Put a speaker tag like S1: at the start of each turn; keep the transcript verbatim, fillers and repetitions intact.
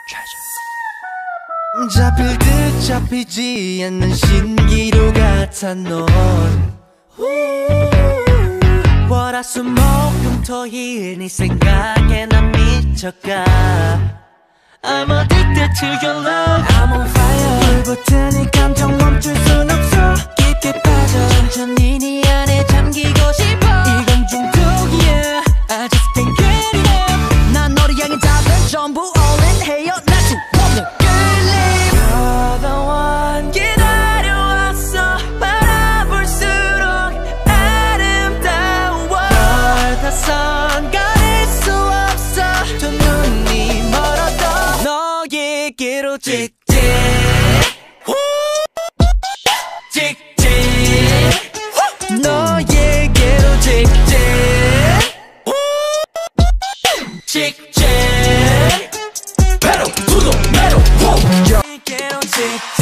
S1: 잡힐 듯 잡히지 않는 신기루 같아 넌 월화수목금토일 네 생각에 난 미쳐가 I'm addicted to your love I'm on fire 불붙은 이 감정 멈출 순 없어 깊게 빠져 천천히 네 안에 잠기고 싶어 이건 중독이야 I just can't get enough 난 너를 향해 답은 전부 all in 헤어나지 없는 KLeeo You're the one 기다려왔어 바라볼수록 아름다워 널 다선 가릴 수 없어 두 눈이 멀어도 너에게로 직진 직진 너에게로 직진 직진 Pedal to the metal 너에게로 직진